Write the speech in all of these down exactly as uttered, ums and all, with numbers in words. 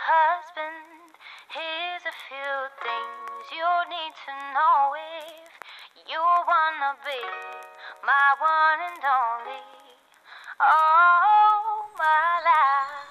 husband, here's a few things you need to know if you wanna be my one and only. Oh, my life.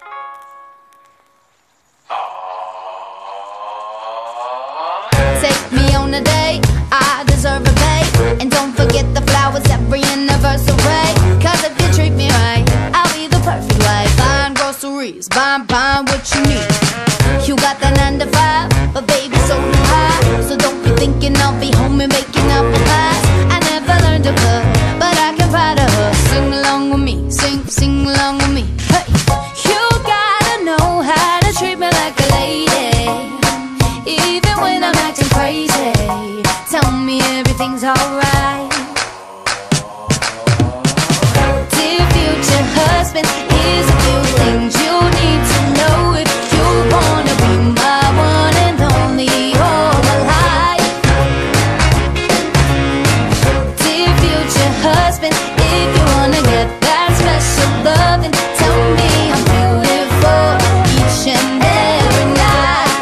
Take me on a date, I deserve a bait. And don't forget the flowers every anniversary. Cause if you treat me right, I'll be the perfect wife. Buying groceries, buying, buying what you need. You got that nine to five, but baby so do I. So don't be thinking I'll be home and making apple pies. I never learned to cook, but I can ride a hook. Sing along with me, sing, sing along with me. Hey, you gotta know how to treat me like a lady, even when I'm acting crazy. Tell me everything's alright. Dear future husband, here's a few things you need to know if you wanna be my one and only all my life. Dear future husband, if you wanna get that special loving, tell me I'm beautiful each and every night.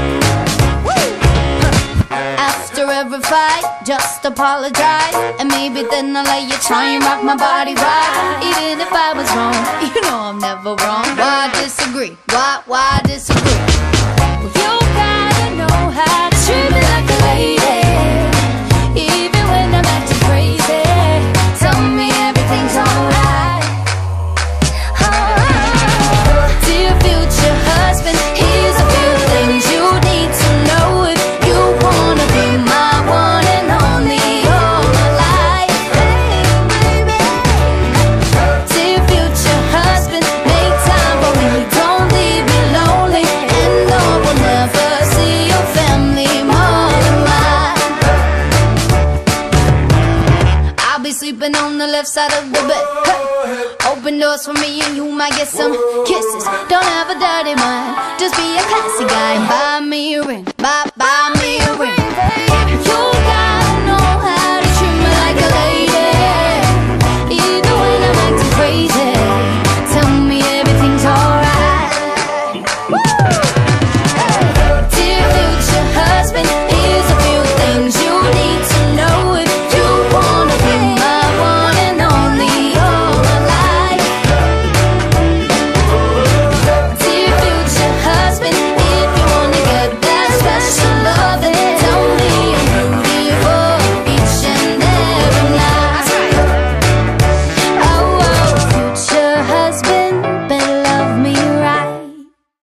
After every fight, just apologize, and maybe then I'll let you try and rock my body right. Even if I was wrong, you know I'm never wrong. Why disagree? Why, why disagree? Well, you gotta know how to treat me like a lady, even when I'm acting crazy. Tell me everything's alright. Oh, dear future husband, here's a few things you need to know if you wanna be my one and only all my life. Dear future husband, make time for me, don't leave me lonely, and no, we'll never see your family more than mine. I'll be sleeping on the left side of the bed. Hey. Open doors for me and you might get some kisses. Don't have a dirty mind, just be a classy guy and buy me a ring, buy, buy me